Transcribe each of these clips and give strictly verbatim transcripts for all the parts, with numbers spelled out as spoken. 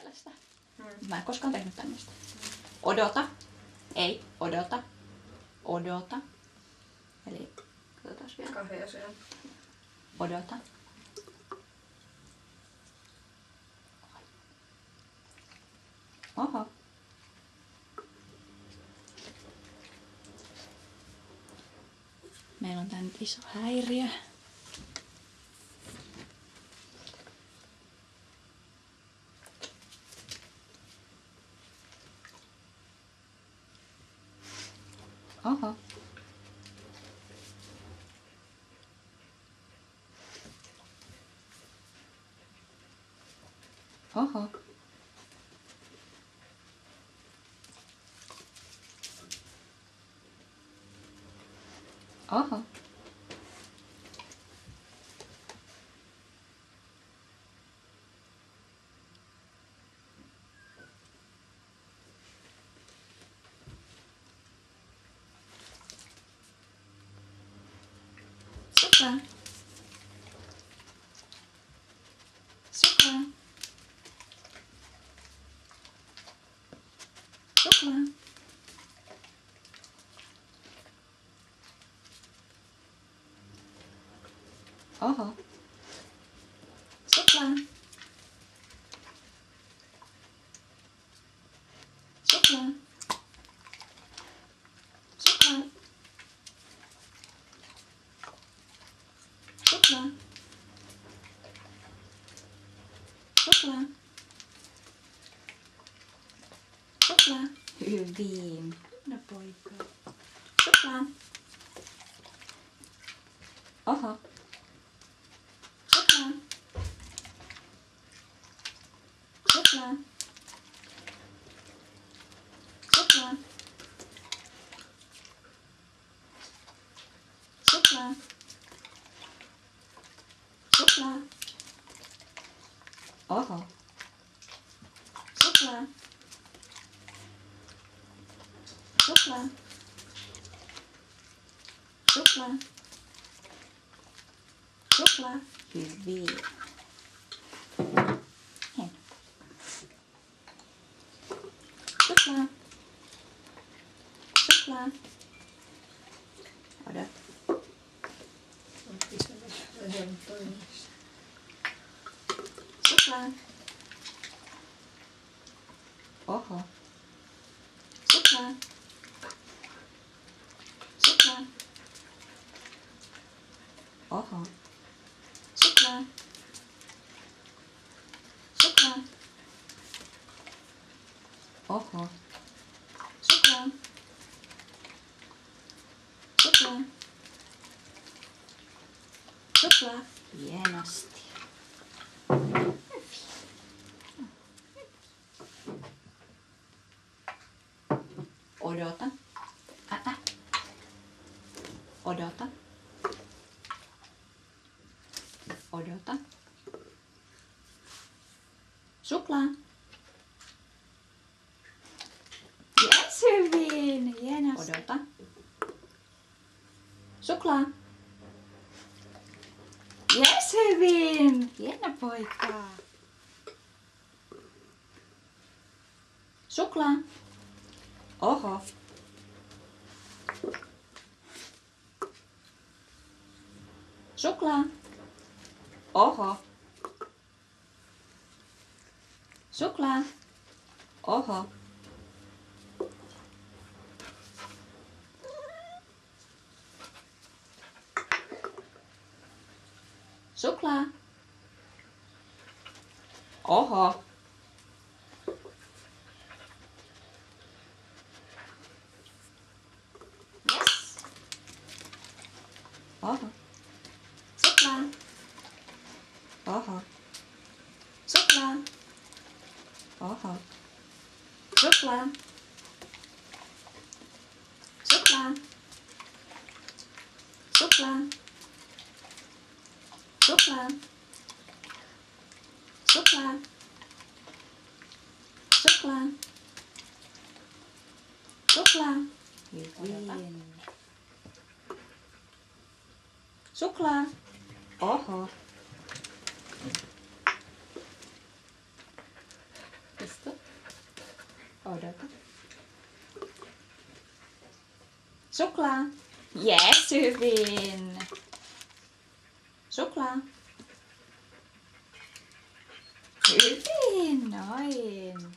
mielestä. Hmm. Mä en koskaan tehnyt tämmöistä. Odota. Ei, odota. Odota. Eli katsotaan vielä. Kahden asian. Odota. Oho. Meillä on tää nyt iso häiriö. Oho. Oho. Oho. Suklaa. Suklaa. Suklaa. Oho. Suklaa. Suklaa. Suklaa. Suklaa. Suklaa. Suklaa. Hyvin. No poika. Suklaa. Oho. Suklaa. Suklaa. Suklaa. Suklaa. Suklaa. Oho. Suklaa. Suklaa. Suklaa. Suklaa. Hyvin. Hieno. Suklaa. Suklaa. Odota. Suklaa. Oho. Suklaa. Suklaa. Oho. Suklaa. Suklaa. Oho. Suklaa. Suklaa. Suklaa. Hienosti. Odota. Ä, Odota. Odota. Suklaa. Yes, hyvin. Hienosti. Odota. Suklaa. Yes, hyvin. Hieno poika. Suklaa. Oho. Suklaa. Oho. Suklaa. Oho. Suklaa. Oho. Yes. Oho. Suklaa. Oho. Suklaa. Oho. Suklaa. Suklaa. Suklaa. Suklaa. Suklaa. Suklaa. Suklaa. Hyvin. Suklaa. Oho. odota. Suklaa. Yes, hyvin. Suklaa. Hyvin, noin.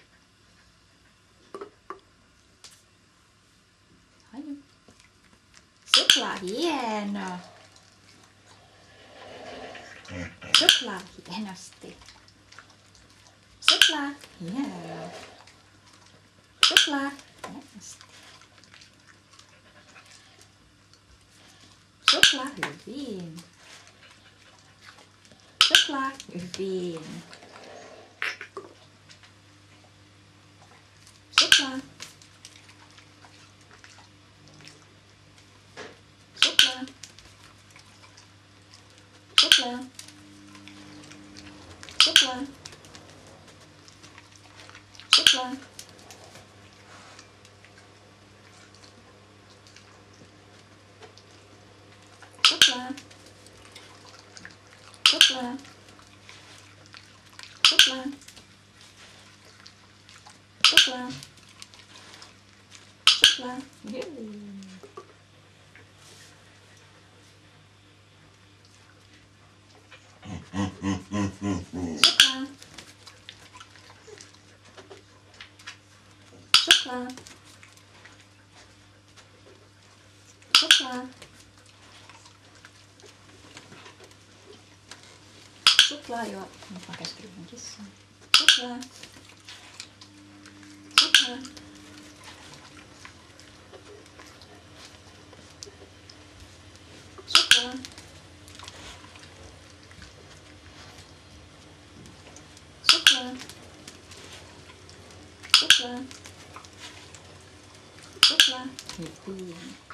Haju. Suklaa, hieno. Suklaa, hienosti. Suklaa, hieno. Suklaa, hienosti. Suklaa, hyvin. Suklaa, hyvin. Suklaa. Suklaa. Suklaa. Suklaa. Suklaa. Suklaa. Suklaa. Suklaa. Suklaa. Suklaa. Hyvin. Suklaa. Suklaa. Suklaa. Suklaa, joo. Nyt mä käskyyn kissaan. Suklaa. Suklaa. Suklaa. Suklaa. Suklaa. Suklaa. Hyvin.